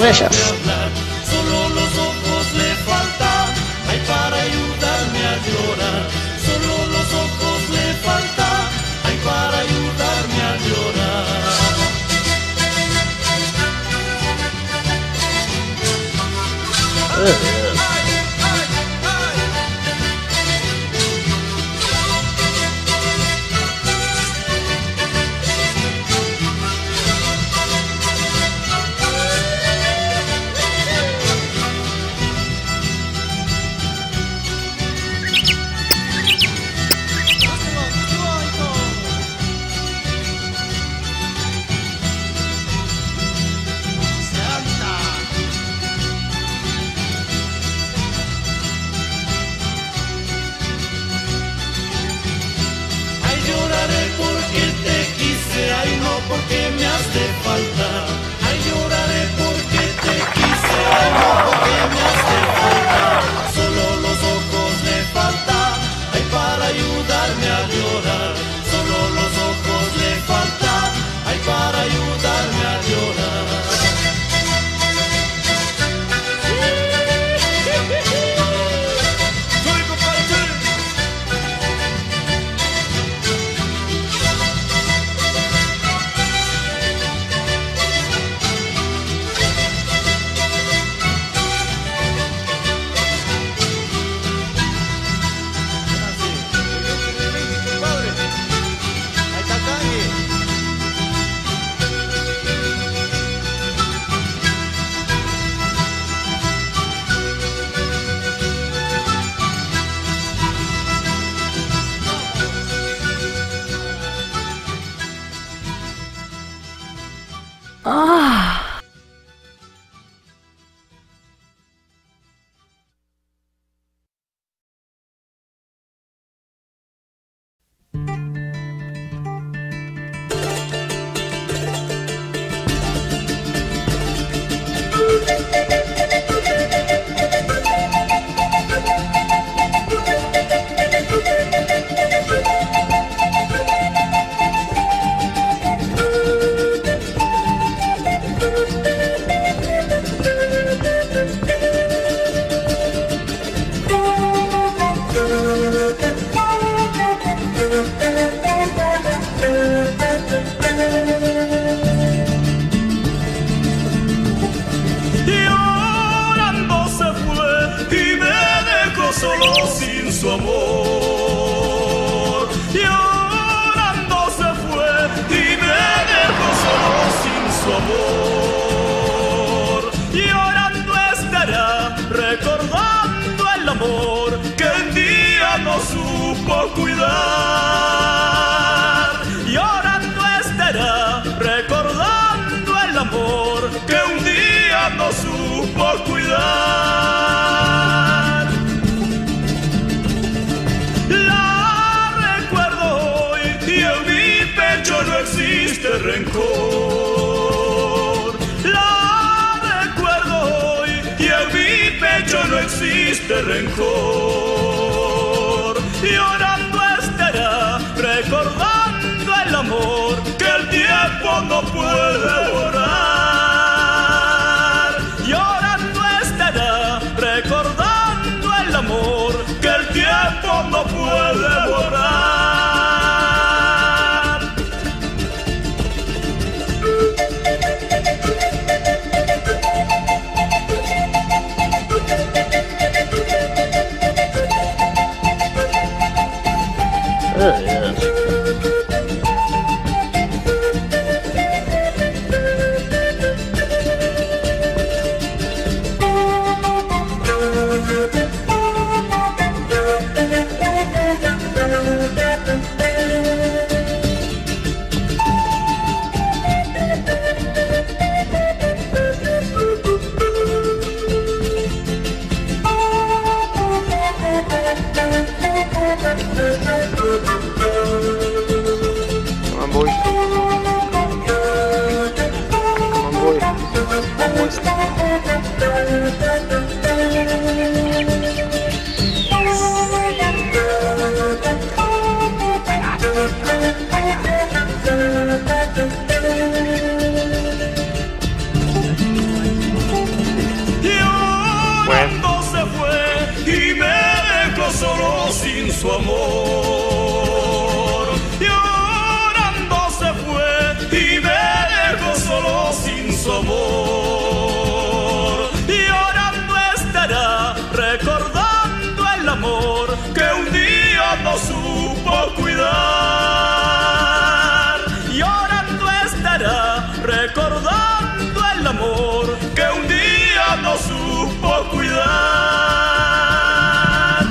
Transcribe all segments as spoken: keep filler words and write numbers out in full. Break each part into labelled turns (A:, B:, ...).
A: bellas.
B: Solo los ojos le faltan, ay, para ayudarme a llorar. Solo los ojos le faltan, ay, para ayudarme a llorar.
A: Uh.
B: Porque me hace falta, ay, lloraré porque te quise, ay, no porque me hace falta. Solo los ojos le faltan, ay, para ayudarme a llorar. Solo los ojos le faltan, ay, para ayudarme a llorar.
A: Ah.
B: Cuidar, llorando estará, recordando el amor que un día no supo cuidar. La recuerdo hoy y en mi pecho no existe rencor. La recuerdo hoy y en mi pecho no existe rencor. Llorando recordando el amor que el tiempo no puede borrar. Llorando estará, recordando el amor que el tiempo no puede borrar. su amor. Llorando estará recordando el amor que un día no supo cuidar. Llorando estará recordando el amor que un día no supo cuidar.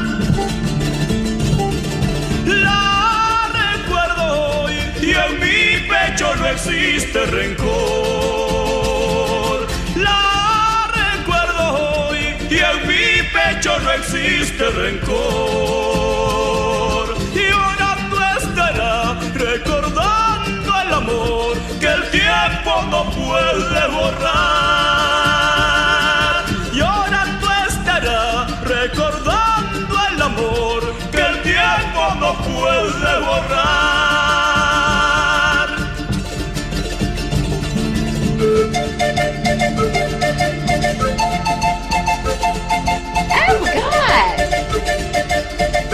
B: La recuerdo hoy y en mi pecho no existe rencor. La recuerdo hoy y en mi pecho no existe rencor. Llorando estará recordando el amor que el tiempo no puede borrar. Llorando estará recordando el amor que el tiempo no puede borrar.
A: Oh, God!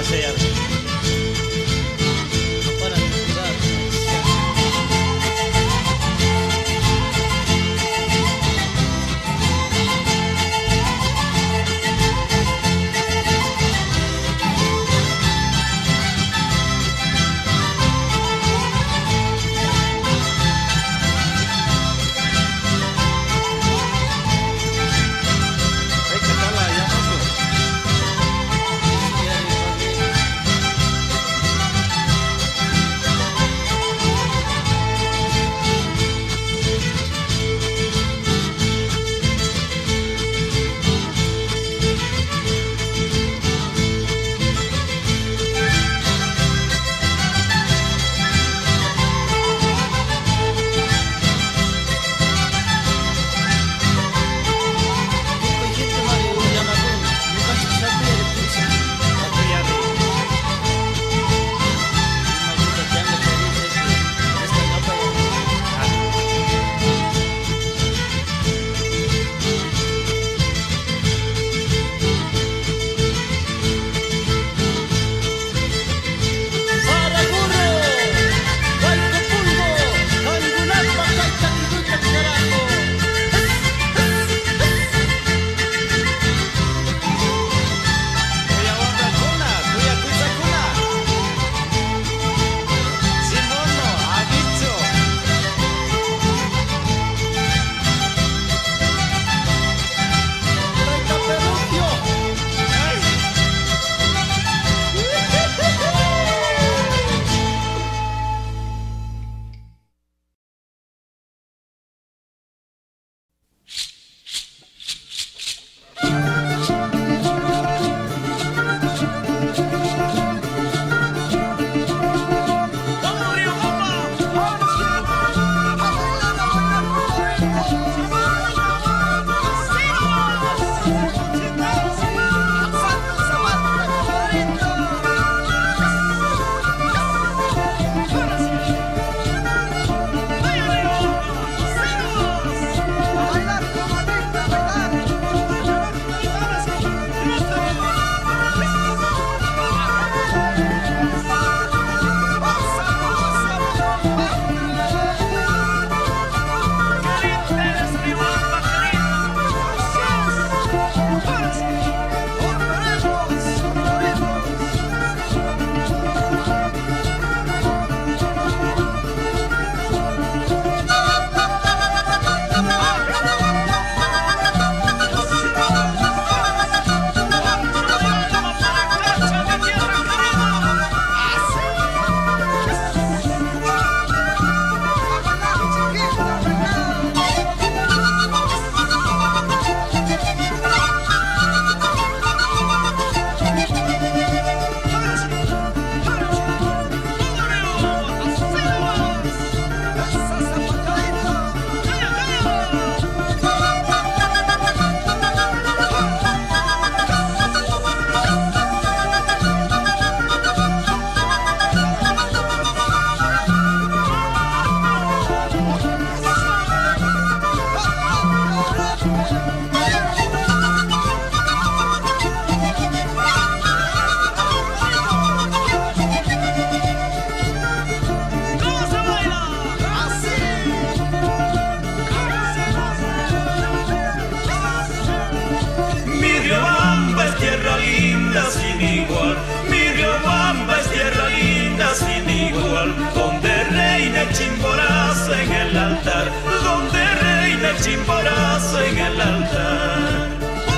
B: Chimborazo en el altar.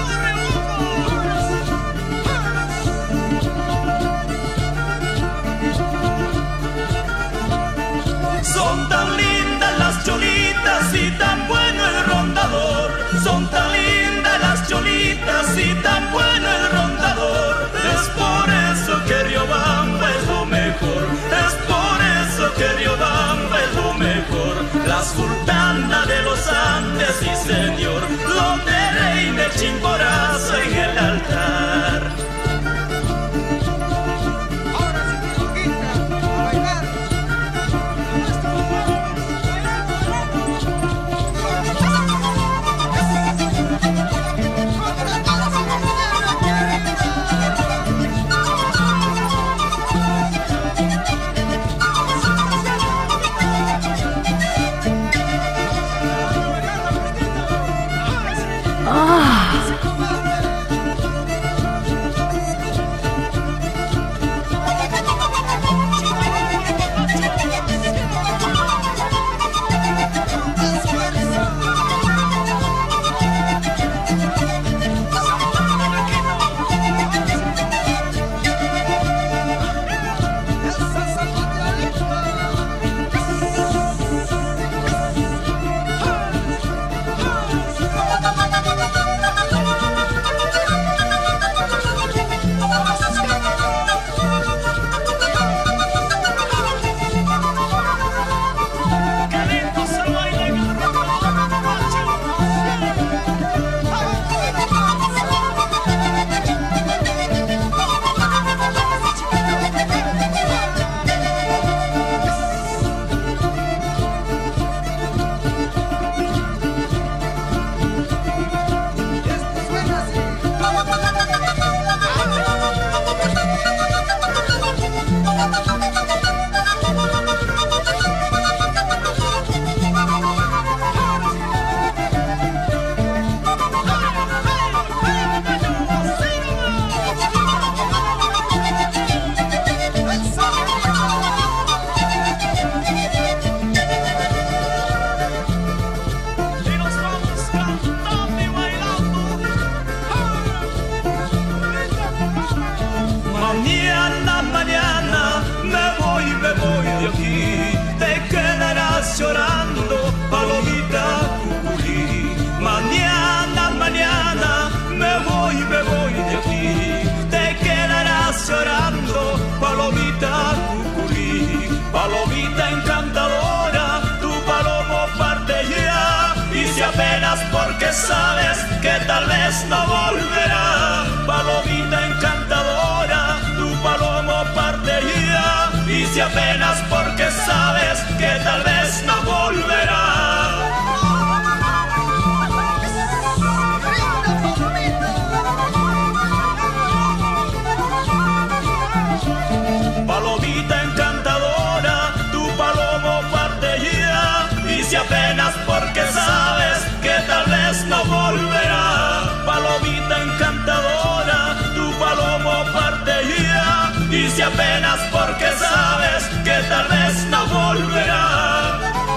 B: Son tan lindas las cholitas y tan bueno el rondador. Son tan lindas las cholitas y tan bueno el rondador. Es por eso que Riobamba es lo mejor. Es por eso que Riobamba es lo mejor. La sultana de los Andes, sí señor, donde reina el Chimborazo en el altar.
A: Ahora sí, mi loquita, a bailar.
B: sabes que tal vez no volverá. Palomita encantadora, tu palomo partiría, y si apenas porque sabes que tal vez no volverá. Palomita encantadora, tu palomo partiría, y si apenas porque sabes que tal vez no volverá. Palomita encantadora, tu palomo partiría, y si apenas porque sabes que tal vez no volverá.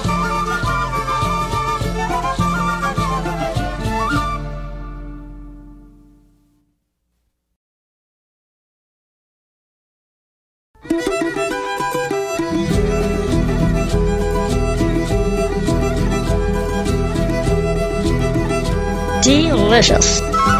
C: Delicious.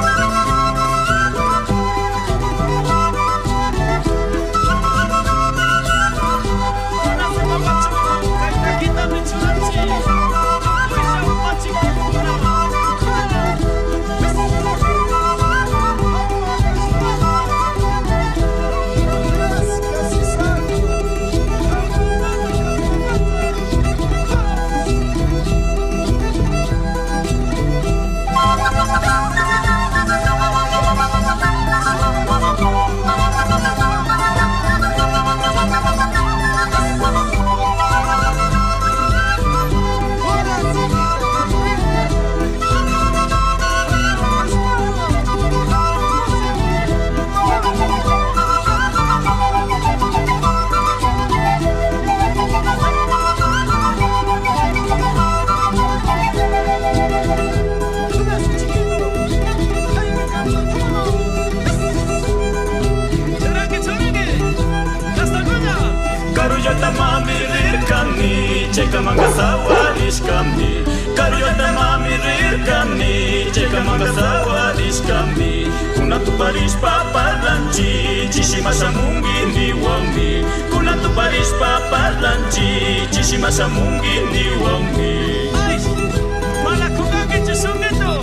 B: Ceka mangga sawadis kami, karyota mami rirkani. Ceka mangga sawadis kami, kuna tu Paris paparlanci, cici masa mungkin di wangi. Kuna tu Paris paparlanci, cici masa mungkin di wangi.
A: Ais, malah ku kaget cisung itu.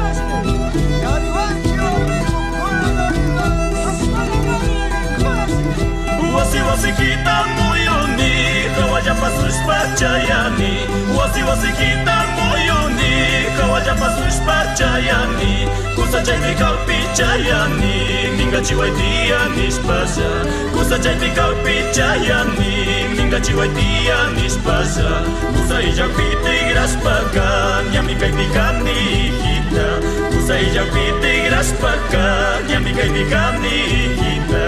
B: Wasi-wasi kita moyoni, kau aja pasus percayani. Wasi-wasi kita moyoni, kau aja pasus percayani. Ku saja ini kau percayani, mingga jiwa dia nisbasa. Ku saja ini kau percayani, mingga jiwa dia nisbasa. Ku saja piting raspakan, yang mikai dikani kita. Ku saja piting raspakan, yang mikai dikani kita.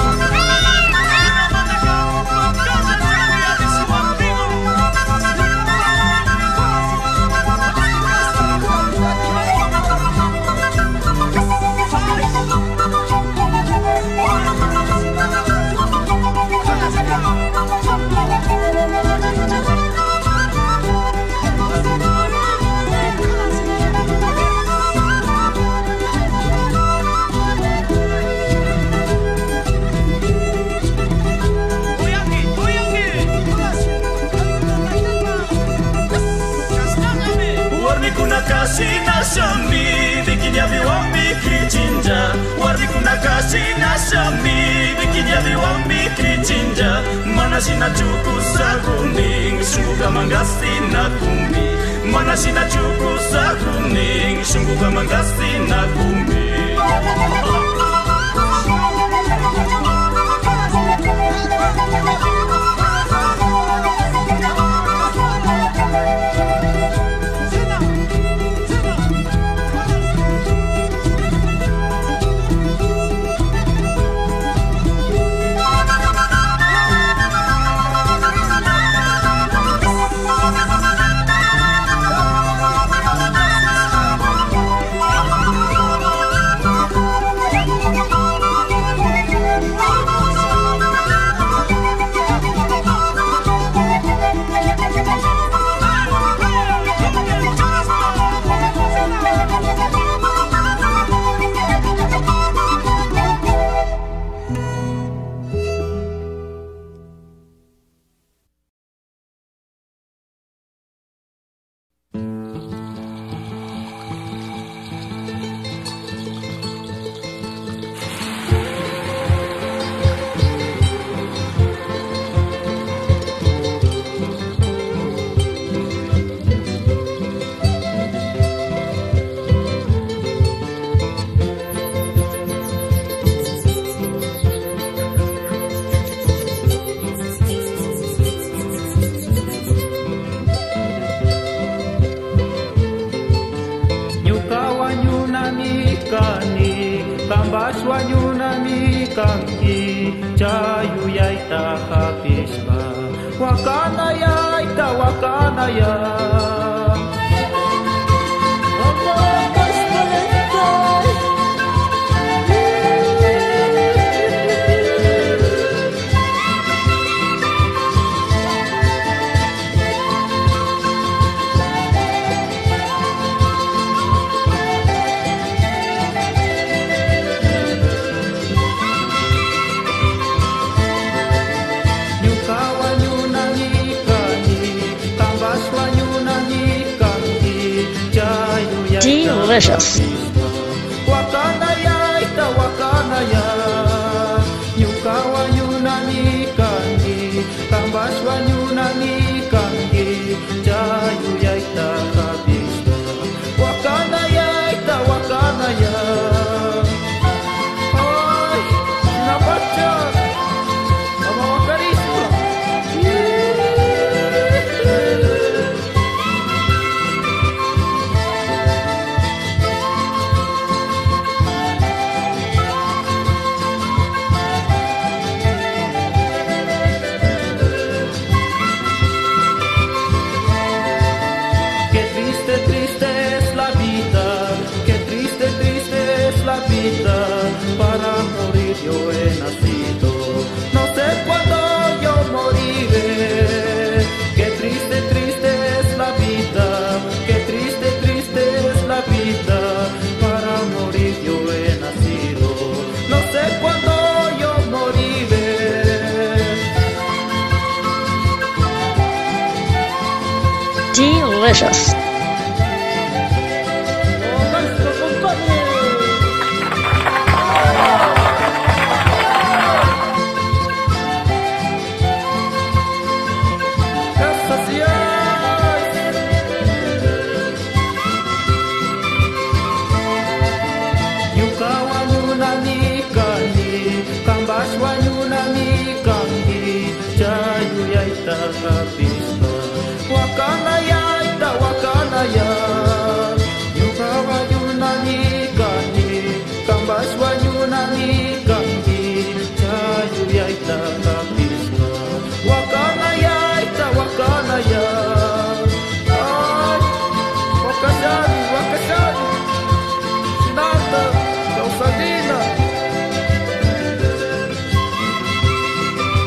B: Kasih nasami, bikin ya biwang mikri cinja. Warni kuna kasih nasami, bikin ya biwang mikri cinja. Mana sina cukup sakuning, sungguh kamangasi na kumbi. Mana sina cukup sakuning, sungguh kamangasi na kumbi.
D: We'll be right back.
C: wanyunami kanki chayu yaita kapispa wakana yaita wakana ya
D: Delicious.
C: Wakana yaita wakana ya Yuka wanyunami kangi Kambas wanyunami kangi Jayu yaita kabista Wakana yaita wakana ya Ay, nabaca Ama wakariswa para morir yo he nacido, no sé cuándo yo moriré. Qué triste, triste es la vida, qué triste, triste es la vida, para morir yo he nacido, no sé cuándo yo moriré.
D: Delicious.
C: Wakana yaita wakana ya Yuka wanyunami kangi Kambas wanyunami kangi Chayu yaita kabiswa Wakana yaita wakana ya Ay, wakasari, wakasari Sinata, kausalina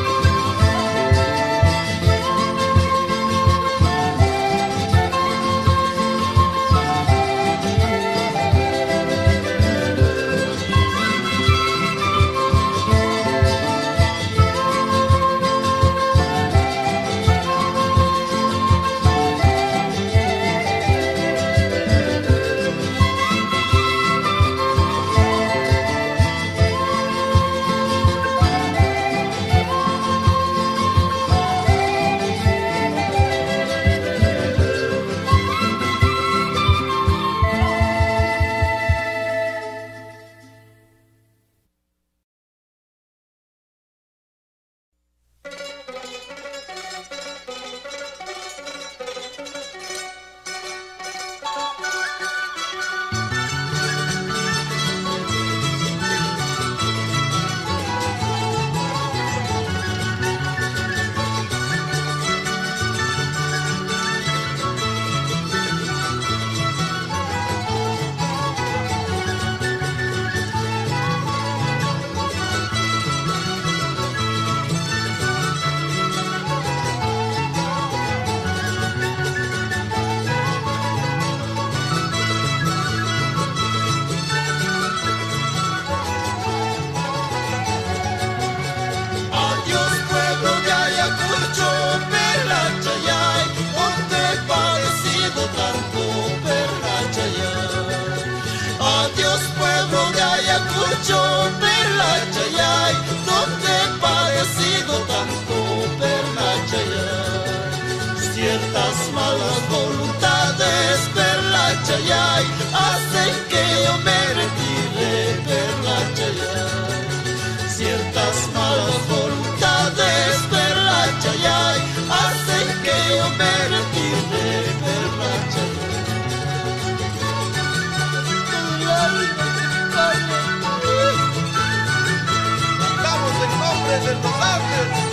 E: desde Los Ángeles.